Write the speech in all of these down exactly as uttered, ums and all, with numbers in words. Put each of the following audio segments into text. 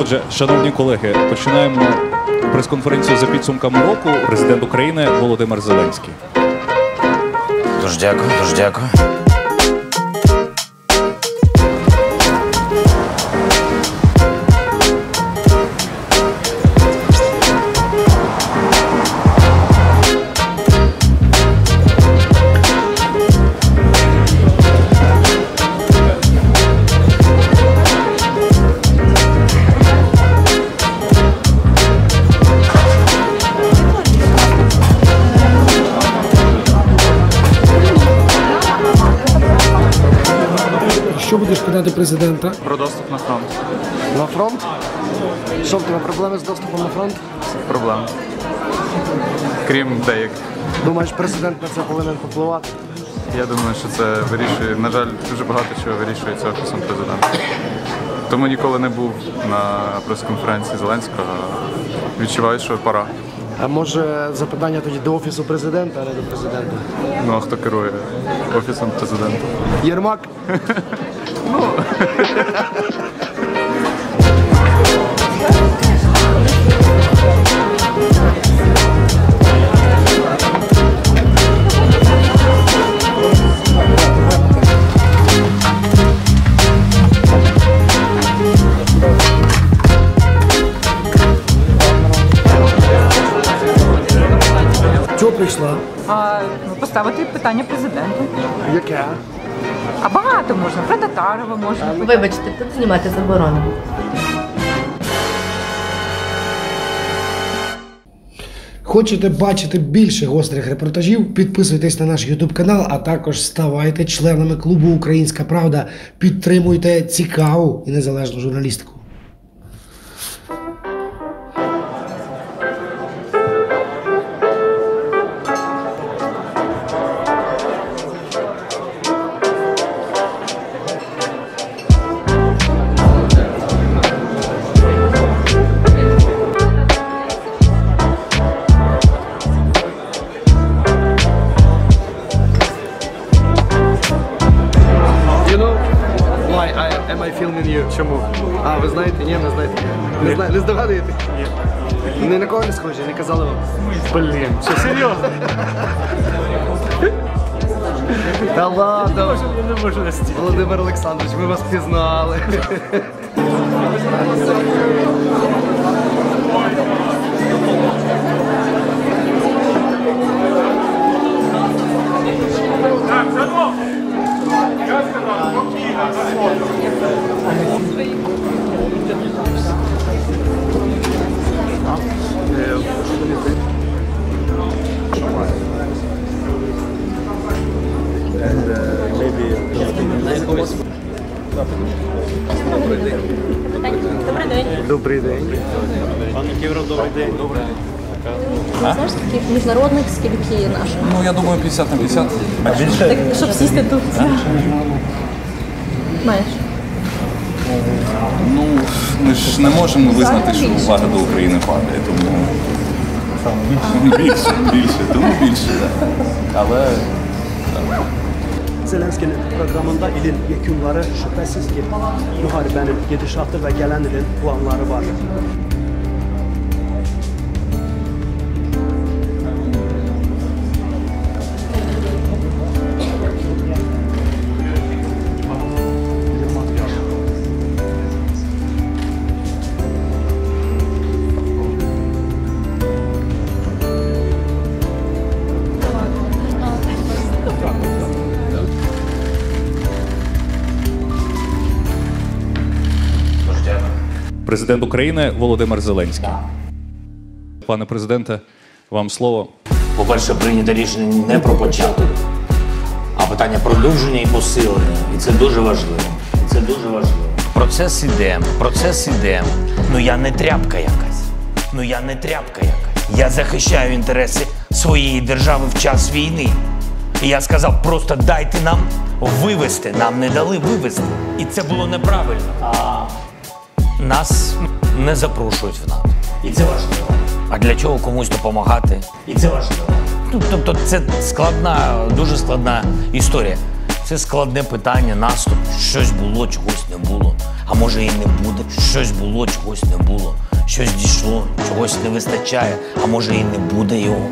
Отже, шановні колеги, починаємо прес-конференцію за підсумками року. Президент України Володимир Зеленський. Дуже дякую, дуже дякую. Що будеш питати президента? Про доступ на фронт. На фронт? Що в тебе проблеми з доступом на фронт? Проблем. Крім деяких. Думаєш, президент на це повинен впливати? Я думаю, що це вирішує, на жаль, дуже багато чого вирішується Офісом Президента. Тому ніколи не був на прес-конференції Зеленського. Відчуваю, що пора. А може запитання тоді до Офісу Президента, а не до президента? Ну, а хто керує Офісом Президента? Єрмак? Ну... Чого прийшла? А, поставити питання президенту. Яке? А багато можна, про Татарова можна. Вибачте, тут знімати заборонено. Хочете бачити більше гострих репортажів? Підписуйтесь на наш ютуб канал, а також ставайте членами клубу «Українська правда». Підтримуйте цікаву і незалежну журналістику. Am I filming you? Чому? А, ви знаєте? Ні, не знаєте. Не, зна... не здогадуєте? Ні. Ні на кого не схожі, не казали вам? Блін, що серйозно? Та ладно. Я не можу настільки. Володимир Олександрович, ми вас пізнали. Добрий день. Добрий день. Пане Ківров, добрий день. Добрий день. Знаєш, таких міжнародних скільки наших? Ну, я думаю, п'ятдесят на п'ятдесят. А більше? Так, щоб сісти тут. Маєш? Ну, ми ж не можемо визнати, що увага до України падає, тому... Більше, bільше, тому більше, так. Але... Zelenski'nin programında ilin yekünları şüphesiz ki müharibenin gidişatı ve gelen ilin planları var. Президент України Володимир Зеленський. Пане президенте, вам слово. По-перше, прийнято рішення не про початок, а питання продовження і посилення. І це дуже важливо. І це дуже важливо. Процес іде, процес іде. Ну я не тряпка якась. Ну я не тряпка якась. Я захищаю інтереси своєї держави в час війни. І я сказав, просто дайте нам вивести. Нам не дали вивести. І це було неправильно. А нас не запрошують в НАТО. І це важливо. А для чого комусь допомагати? І це важливо. Ну, тобто це складна, дуже складна історія. Це складне питання, наступ. Щось було, чогось не було. А може і не буде. Щось було, чогось не було. Щось дійшло, чогось не вистачає, а може і не буде його.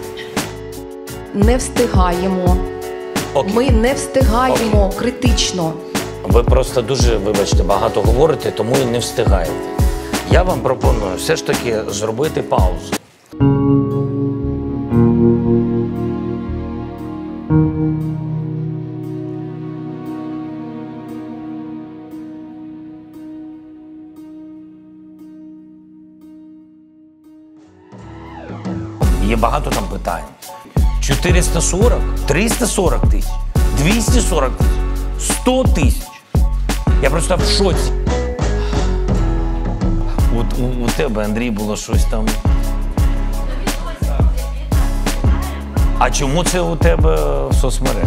Не встигаємо. Окей. Ми не встигаємо критично. Ви просто дуже, вибачте, багато говорите, тому і не встигаєте. Я вам пропоную все ж таки зробити паузу. Є багато там питань. чотириста сорок, триста сорок тисяч, двісті сорок тисяч, сто тисяч. Я просто в шоці. От у, у тебе, Андрій, було щось там. А чому це у тебе в соцмережах?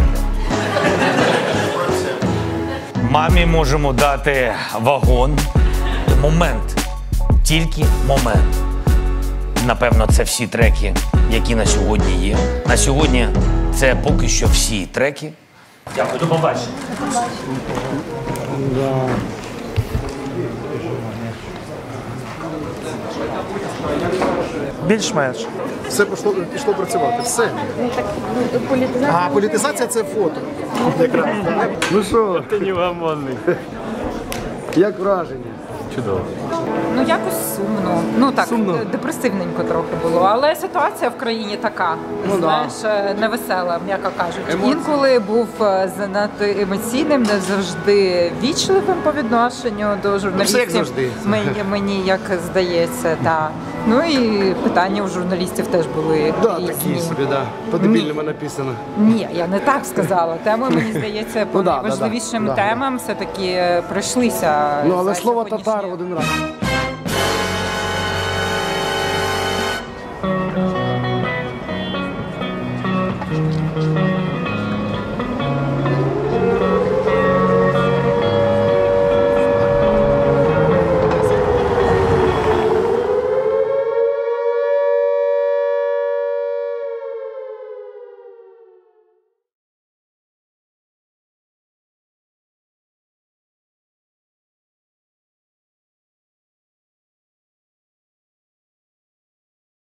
Мамі можемо дати вагон. Момент. Тільки момент. Напевно, це всі треки, які на сьогодні є. На сьогодні це поки що всі треки. Дякую, до побачення. Більш-менш. Все пішло, пішло працювати. Все. А політизація це фото. Якраз, так? Ну що? Ти невгомонний. Як враження? Чудово. Ну, якось сумно. Ну так, Сумно? депресивненько трохи було. Але ситуація в країні така, Ну, знаєш, невесела, м'яко кажучи. Інколи був е, занадто емоційним, не завжди вічливим по відношенню до журналістів. як завжди. Мені, мені як здається, так. Ну і питання у журналістів теж були Да, різні. такі собі, да. По-дебільному написано. Ні, я не так сказала. Теми, мені здається, по Ну, да, да, найважливішим да, да. темам все-таки пройшлися. Ну, але за слово сьогоднішнє- татар один раз.